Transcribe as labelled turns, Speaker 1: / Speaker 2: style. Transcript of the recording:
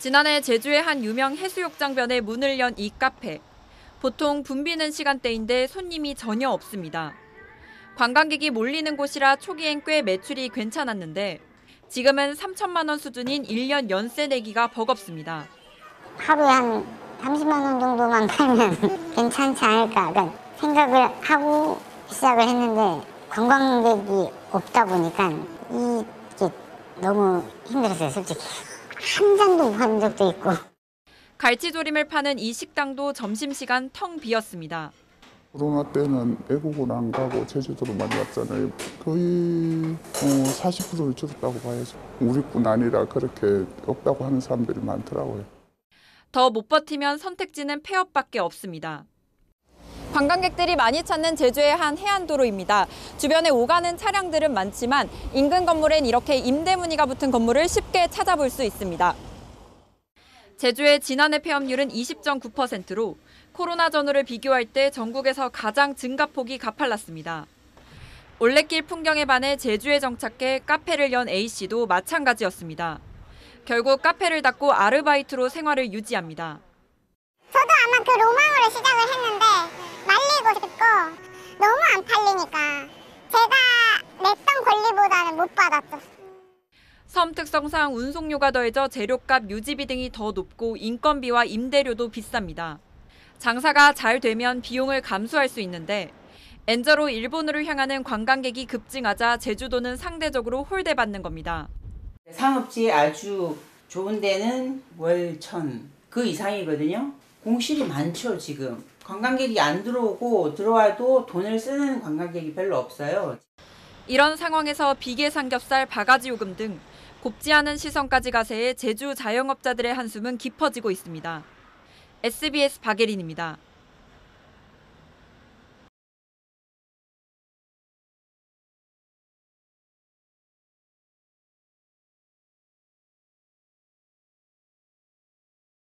Speaker 1: 지난해 제주의 한 유명 해수욕장변에 문을 연 이 카페. 보통 붐비는 시간대인데 손님이 전혀 없습니다. 관광객이 몰리는 곳이라 초기엔 꽤 매출이 괜찮았는데 지금은 3천만 원 수준인 1년 연세 내기가 버겁습니다.
Speaker 2: 하루에 한 30만 원 정도만 팔면 괜찮지 않을까 생각을 하고 시작을 했는데 관광객이 없다 보니까 이게 너무 힘들었어요, 솔직히. 한 잔도 못 한 적도 있고.
Speaker 1: 갈치조림을 파는 이 식당도 점심시간 텅 비었습니다.
Speaker 3: 코로나 때는 외국을 안 가고 제주도로 많이 왔잖아요. 거의 40%를 줄었다고 봐야죠. 우리뿐 아니라 그렇게 없다고 하는 사람들이 많더라고요.
Speaker 1: 더 못 버티면 선택지는 폐업밖에 없습니다. 관광객들이 많이 찾는 제주의 한 해안도로입니다. 주변에 오가는 차량들은 많지만 인근 건물엔 이렇게 임대 무늬가 붙은 건물을 쉽게 찾아볼 수 있습니다. 제주의 지난해 폐업률은 20.9%로 코로나 전후를 비교할 때 전국에서 가장 증가폭이 가팔랐습니다. 올레길 풍경에 반해 제주에 정착해 카페를 연 A씨도 마찬가지였습니다. 결국 카페를 닫고 아르바이트로 생활을 유지합니다.
Speaker 2: 저도 아마 그 로망으로 시작을 했는데 말리고 싶고 너무 안 팔리니까 제가 냈던 권리보다는 못 받았죠.
Speaker 1: 섬 특성상 운송료가 더해져 재료값, 유지비 등이 더 높고 인건비와 임대료도 비쌉니다. 장사가 잘 되면 비용을 감수할 수 있는데 엔저로 일본으로 향하는 관광객이 급증하자 제주도는 상대적으로 홀대받는 겁니다.
Speaker 4: 상업지 아주 좋은 데는 월 1,000, 그 이상이거든요. 공실이 많죠, 지금. 관광객이 안 들어오고 들어와도 돈을 쓰는 관광객이 별로 없어요.
Speaker 1: 이런 상황에서 비계 삼겹살, 바가지 요금 등 곱지 않은 시선까지 가세해 제주 자영업자들의 한숨은 깊어지고 있습니다. SBS 박예린입니다.